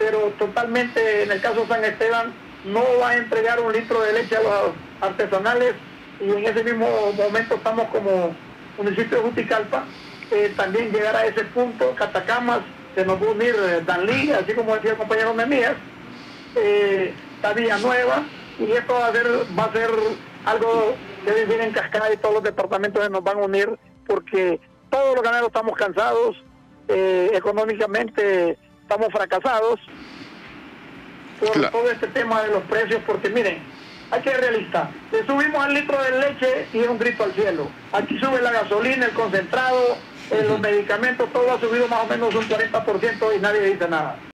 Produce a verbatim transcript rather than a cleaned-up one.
pero totalmente en el caso de San Esteban no va a entregar un litro de leche a los artesanales, y en ese mismo momento estamos como municipio de Juticalpa, eh, también llegar a ese punto. Catacamas se nos va a unir eh, Danlí, así como decía el compañero Memías, eh, está Villanueva, y esto va a ser, va a ser algo que viene en cascada, y todos los departamentos se nos van a unir, porque todos los ganaderos estamos cansados, eh, económicamente estamos fracasados por claro. todo este tema de los precios, porque miren, hay que ser realista, le subimos al litro de leche y es un grito al cielo. Aquí sube la gasolina, el concentrado, eh, uh-huh. los medicamentos, todo ha subido más o menos un cuarenta por ciento y nadie dice nada.